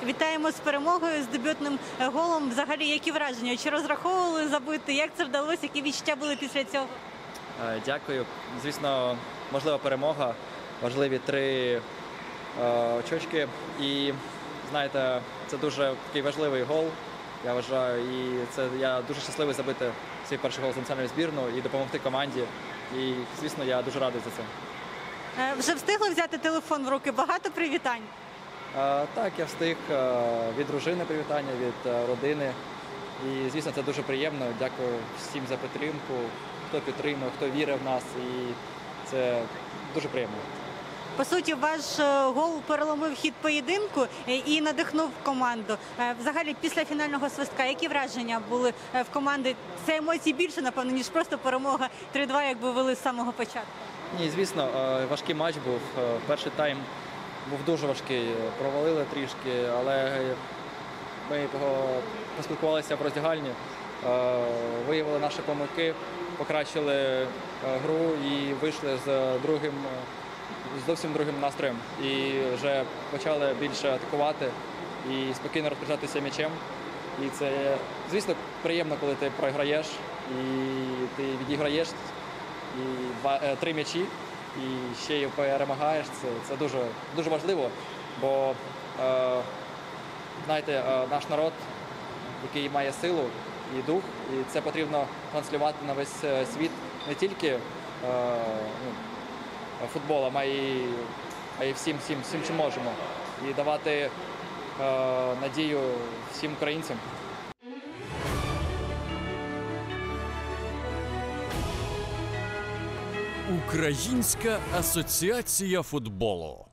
Вітаємо з перемогою, з дебютним голом. Взагалі, які враження? Чи розраховували забити? Як це вдалося? Які відчуття були після цього? Дякую. Звісно, можлива перемога, важливі 3 очочки. І, знаєте, це дуже такий важливий гол, я вважаю. І я дуже щасливий забити свій перший гол з національною збірною і допомогти команді. І, звісно, я дуже радий за це. Вже встигли взяти телефон в руки? Багато привітань? Так, я встиг від дружини привітання, від родини. І, звісно, це дуже приємно. Дякую всім за підтримку, хто підтримує, хто вірив в нас. І це дуже приємно. По суті, ваш гол переломив хід поєдинку і надихнув команду. Взагалі, після фінального свистка, які враження були в команди? Це емоцій більше, напевно, ніж просто перемога 3-2, якби вели з самого початку. Ні, звісно, важкий матч був. Перший тайм був дуже важкий. Провалили трішки, але ми поспілкувалися в роздягальні, виявили наші помилки, покращили гру і вийшли з зовсім другим настроєм. І вже почали більше атакувати і спокійно розпоряджатися м'ячем. І це, звісно, приємно, коли ти програєш і ти відіграєш 3 м'ячі і ще й перемагаєш. Це дуже, дуже важливо, бо, знаєте, наш народ, який має силу і дух, і це потрібно транслювати на весь світ не тільки футболом, а й всім, чим можемо. І давати надію всім українцям. Українська асоціація футболу.